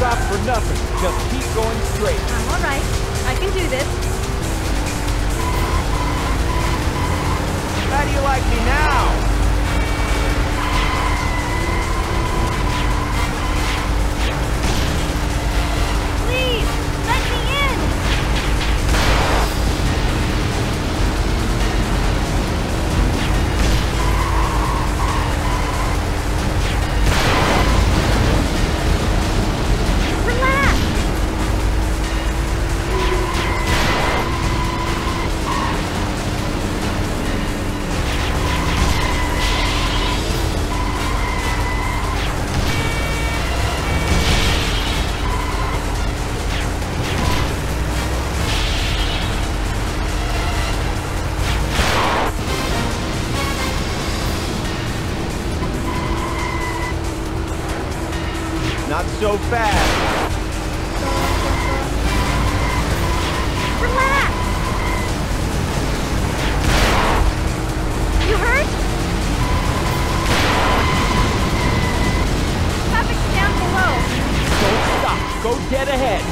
stop for nothing. Just keep going straight. I'm alright. I can do this. How do you like me now? Please, let me in! Relax! Not so fast. Relax! You hurt? Traffic's down below. Don't stop. Go dead ahead.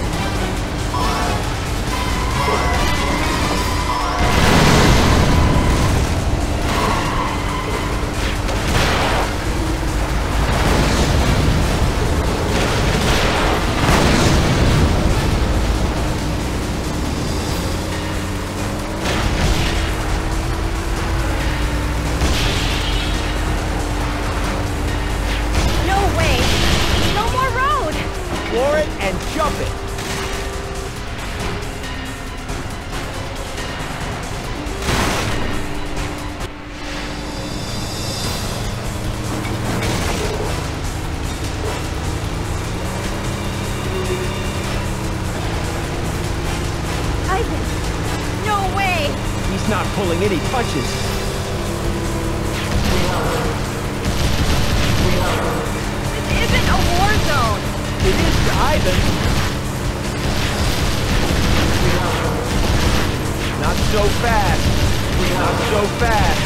No way! No more road! Floor it and jump it. Ivan! No way! He's not pulling any punches. This isn't a war zone! It is to Ivan. Not so fast. Not so fast.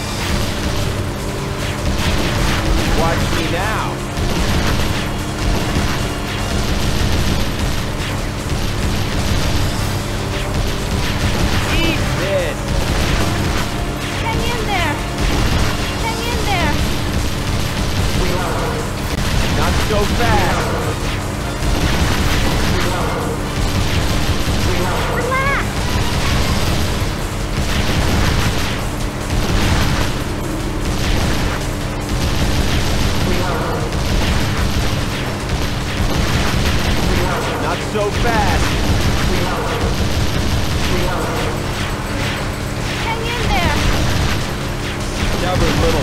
Watch me now. Eat this. Hang in there! Hang in there! Not so fast. Relax! Not so fast. Hang in there! Stubborn little.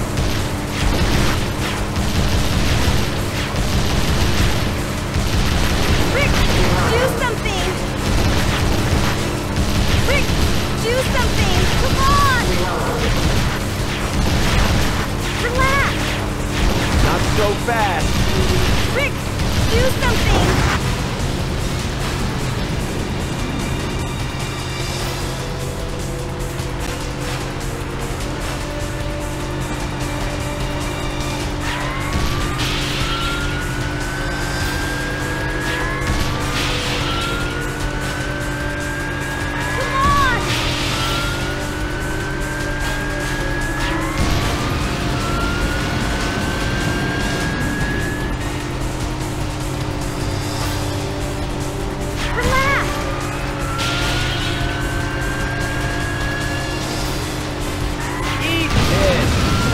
Rick, do something! Rick, do something! Come on! Relax! Not so fast. Rick, do something! Come on! Relax! Eat this.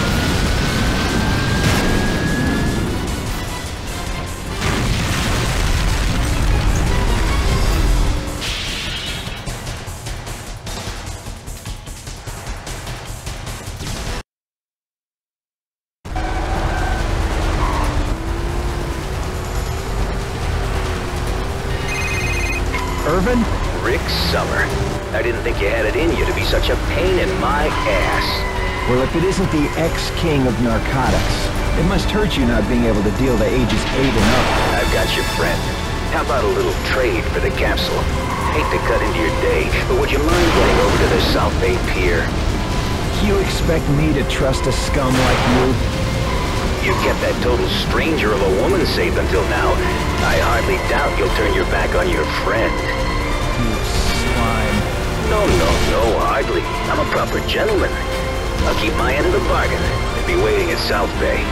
Irvin? Rick Summer. I didn't think you had it in you to be such a pain in my ass. Well, if it isn't the ex-king of narcotics, it must hurt you not being able to deal the ages 8 and up. I've got your friend. How about a little trade for the capsule? Hate to cut into your day, but would you mind getting over to the South Bay Pier? You expect me to trust a scum like you? You kept that total stranger of a woman safe until now. I hardly doubt you'll turn your back on your friend. You slime. No, hardly. I'm a proper gentleman. I'll keep my end of the bargain and be waiting at South Bay.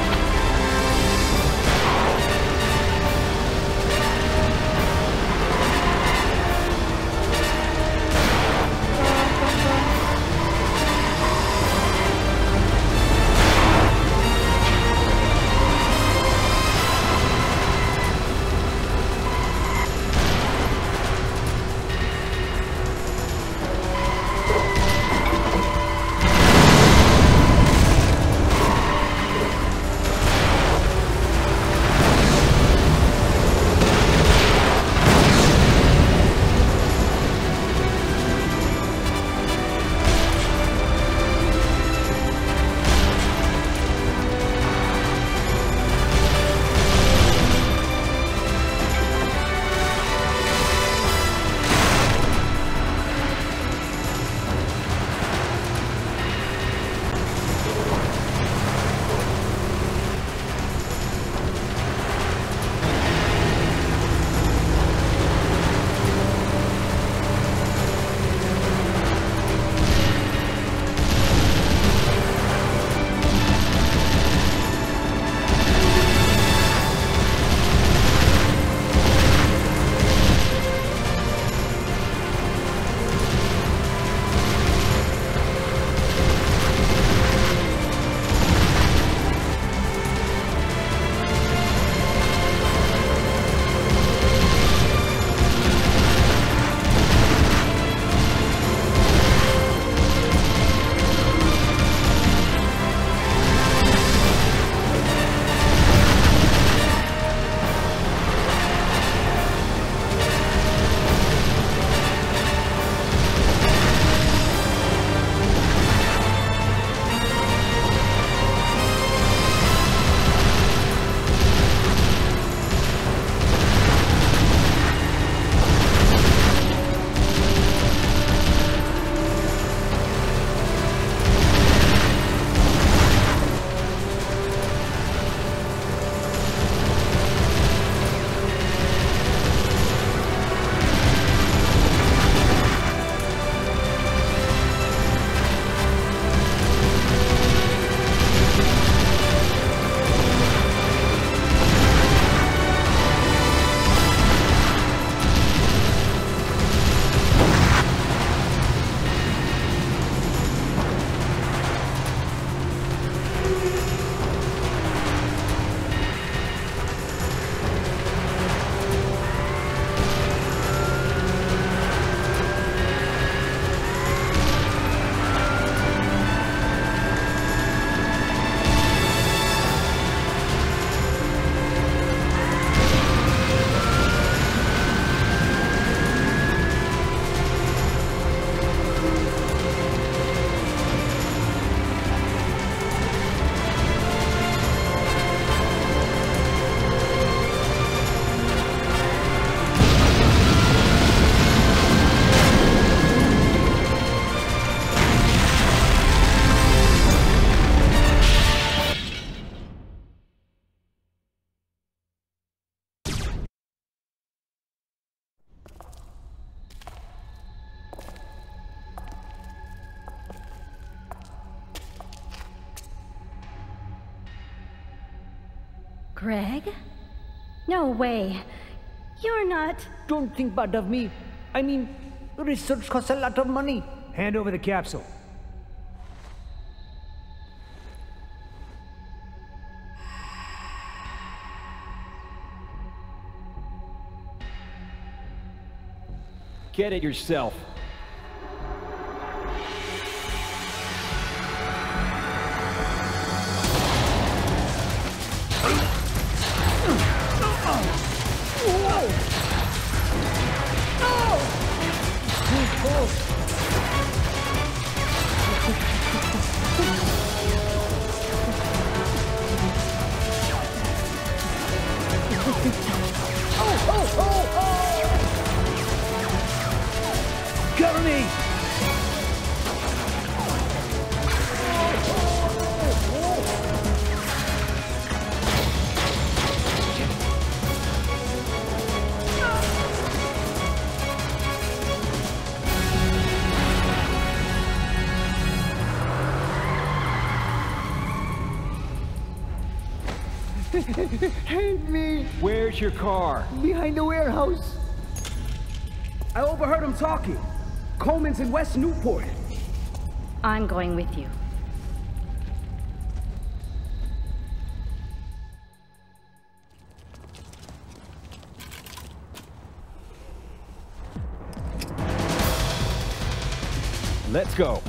Greg? No way. You're not... Don't think bad of me. I mean, research costs a lot of money. Hand over the capsule. Get it yourself. Cover me! Help me! Where's your car? Behind the warehouse. I overheard him talking. Coleman's in West Newport. I'm going with you. Let's go.